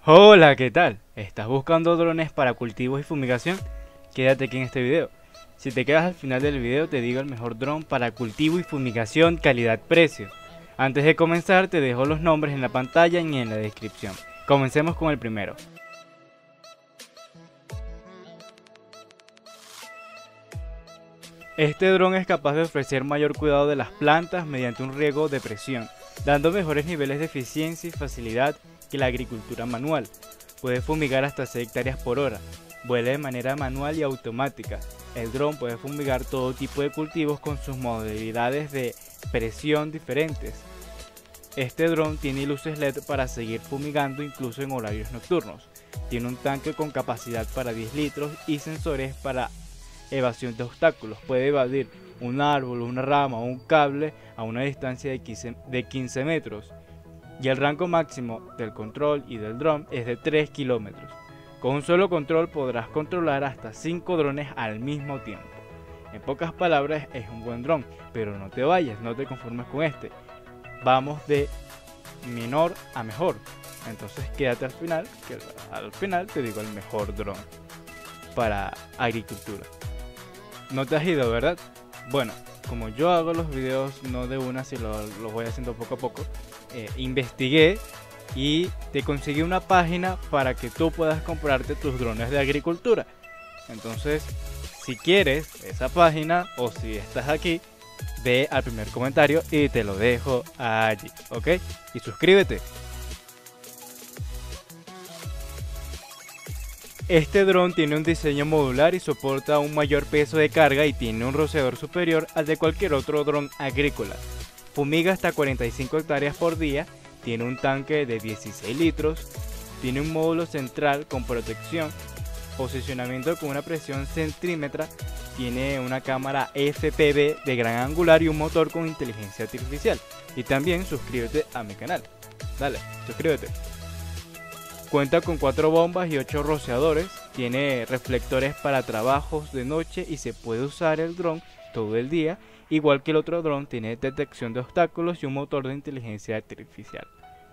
Hola, ¿qué tal? ¿Estás buscando drones para cultivos y fumigación? Quédate aquí en este video. Si te quedas al final del video te digo el mejor dron para cultivo y fumigación calidad-precio. Antes de comenzar te dejo los nombres en la pantalla y en la descripción. Comencemos con el primero. Este dron es capaz de ofrecer mayor cuidado de las plantas mediante un riego de presión, dando mejores niveles de eficiencia y facilidad que la agricultura manual. Puede fumigar hasta 6 hectáreas por hora, vuela de manera manual y automática. El dron puede fumigar todo tipo de cultivos con sus modalidades de presión diferentes. Este dron tiene luces LED para seguir fumigando incluso en horarios nocturnos. Tiene un tanque con capacidad para 10 litros y sensores para evasión de obstáculos. Puede evadir un árbol, una rama o un cable a una distancia de 15 metros. Y el rango máximo del control y del dron es de 3 kilómetros. Con un solo control podrás controlar hasta 5 drones al mismo tiempo. En pocas palabras, es un buen dron, pero no te vayas, no te conformes con este. Vamos de menor a mejor. Entonces quédate al final, que al final te digo el mejor dron para agricultura. No te has ido, ¿verdad? Bueno, como yo hago los videos no de una, si los voy haciendo poco a poco, investigué y te conseguí una página para que tú puedas comprarte tus drones de agricultura. Entonces, si quieres esa página o si estás aquí, ve al primer comentario y te lo dejo allí, ¿ok? Y suscríbete. Este dron tiene un diseño modular y soporta un mayor peso de carga y tiene un rociador superior al de cualquier otro dron agrícola. Fumiga hasta 45 hectáreas por día, tiene un tanque de 16 litros, tiene un módulo central con protección, posicionamiento con una presión centímetra, tiene una cámara FPV de gran angular y un motor con inteligencia artificial. Y también suscríbete a mi canal. Dale, suscríbete. Cuenta con 4 bombas y 8 rociadores, tiene reflectores para trabajos de noche y se puede usar el dron todo el día. Igual que el otro dron, tiene detección de obstáculos y un motor de inteligencia artificial.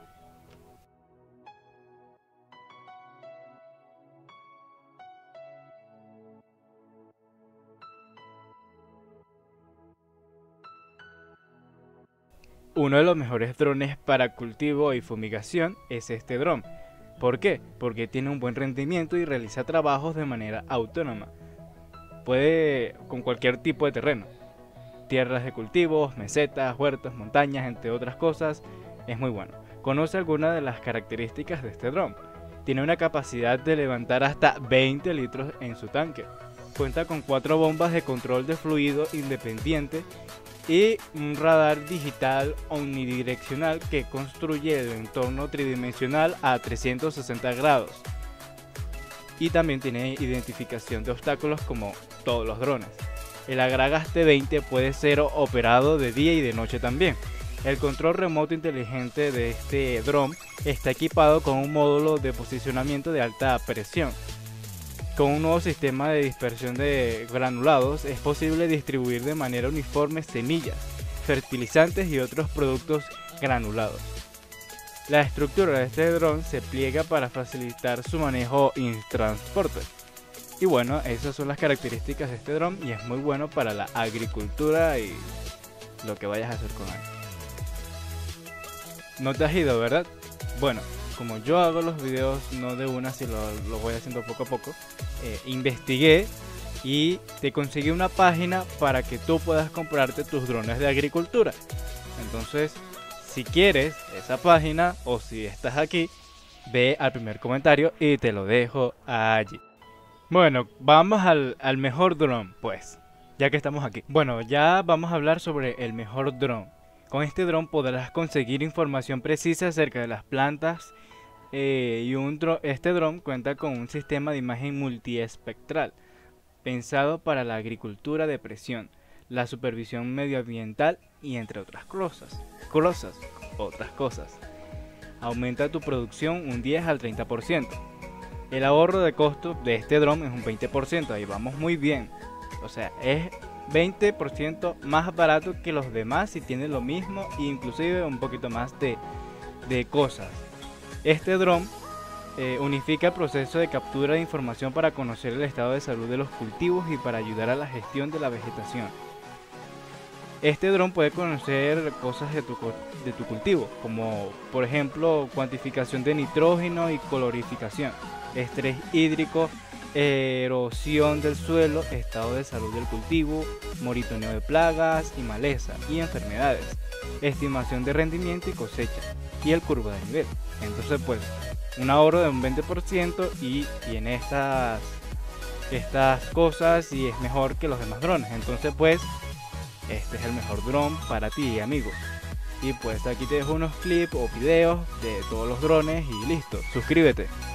Uno de los mejores drones para cultivo y fumigación es este dron. ¿Por qué? Porque tiene un buen rendimiento y realiza trabajos de manera autónoma. Puede con cualquier tipo de terreno. Tierras de cultivos, mesetas, huertos, montañas, entre otras cosas. Es muy bueno. Conoce algunas de las características de este dron. Tiene una capacidad de levantar hasta 20 litros en su tanque. Cuenta con 4 bombas de control de fluido independiente y un radar digital omnidireccional que construye el entorno tridimensional a 360 grados. Y también tiene identificación de obstáculos como todos los drones. El Agragaste 20 puede ser operado de día y de noche también. El control remoto inteligente de este dron está equipado con un módulo de posicionamiento de alta presión. Con un nuevo sistema de dispersión de granulados es posible distribuir de manera uniforme semillas, fertilizantes y otros productos granulados. La estructura de este dron se pliega para facilitar su manejo y transporte. Y bueno, esas son las características de este dron y es muy bueno para la agricultura y lo que vayas a hacer con él. No te has ido, ¿verdad? Bueno, como yo hago los videos no de una, si los voy haciendo poco a poco, investigué y te conseguí una página para que tú puedas comprarte tus drones de agricultura. Entonces, si quieres esa página o si estás aquí, ve al primer comentario y te lo dejo allí. Bueno, vamos al mejor dron, pues, ya que estamos aquí. Bueno, ya vamos a hablar sobre el mejor dron. Con este dron podrás conseguir información precisa acerca de las plantas este dron cuenta con un sistema de imagen multiespectral pensado para la agricultura de presión, la supervisión medioambiental y entre otras cosas. Aumenta tu producción un 10 al 30%. El ahorro de costo de este dron es un 20%, ahí vamos muy bien. O sea, es 20% más barato que los demás y tiene lo mismo e inclusive un poquito más de cosas. Este dron unifica el proceso de captura de información para conocer el estado de salud de los cultivos y para ayudar a la gestión de la vegetación. Este dron puede conocer cosas de tu cultivo, como por ejemplo cuantificación de nitrógeno y colorificación, estrés hídrico, erosión del suelo, estado de salud del cultivo, monitoreo de plagas y maleza y enfermedades, estimación de rendimiento y cosecha y el curva de nivel. Entonces pues un ahorro de un 20% y tiene estas cosas y es mejor que los demás drones. Entonces pues este es el mejor dron para ti, amigos. Y pues aquí te dejo unos clips o videos de todos los drones y listo, suscríbete.